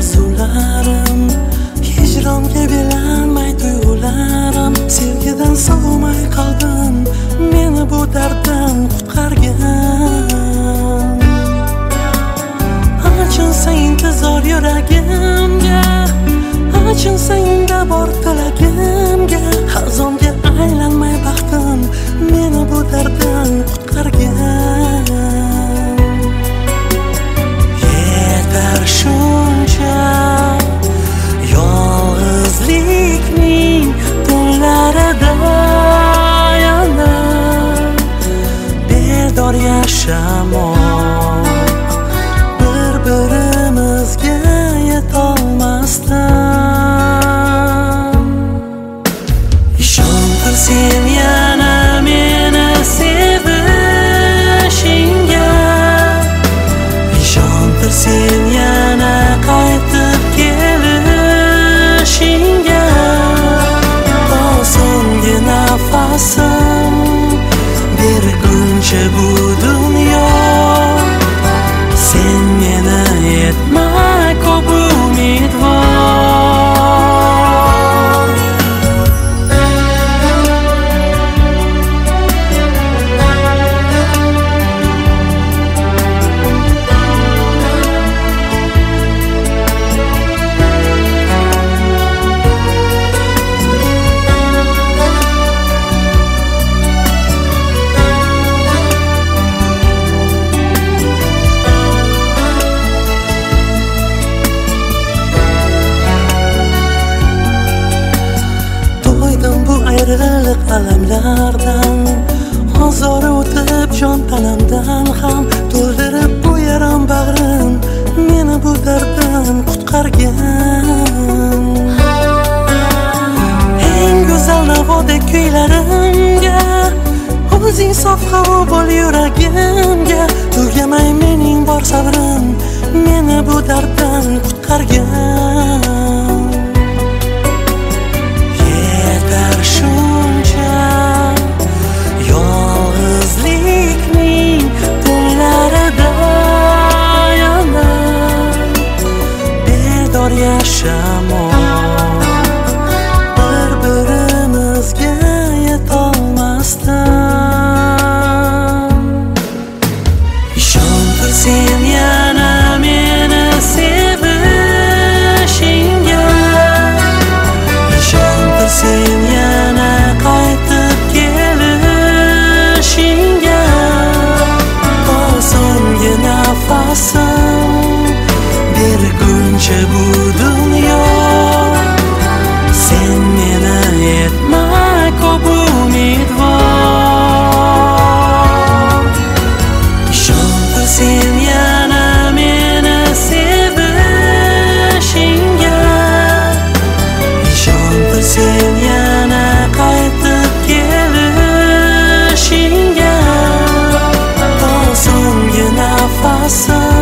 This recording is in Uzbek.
suvlarim, hijronga belanmay tuyg'ularim, sevgidan sovumay qoldim, meni bu darddan qutqargan. Achinsa intizor yuragimga, achinsa unda bor tilagimga, xazonga aylanmay baxtim, meni bu darddan qutqargan. Yetar shuncha yolg'izlikning tunlarida yana bedor yashamoq, bir-birimizga yetolmasdan. Ishontir sen yana meni sevishingga, ishontir sen yana qaytib kelishingga. To so'nggi nafasim berguncha bu dunyo, sen meni etma ko'p umidvor. Ayriliq alamlardan, ozori o'tib jon tanamdan ham, to'ldirib bu yaram bag'rim, meni bu darddan qutqargan. Eng go'zal navodek kuylarimga, o'zing sof havo bo'l yuragimga, tugamay mening bor sabrim, meni bu darddan qutqargan. Yetar shuncha yolg'izlikning tunlarida yana bedor yashamoq, bir-birimizga yetolmasdan. Ishontir sen yana meni sevishingga, ishontir sen yana qaytib kelishingga. To so'nggi nafasim berguncha bu dunyo, sen meni etma ko'p umidvor. Ishontir sen yana meni sevishingga, ishontir sen yana qaytib kelishingga. To so'nggi nafasim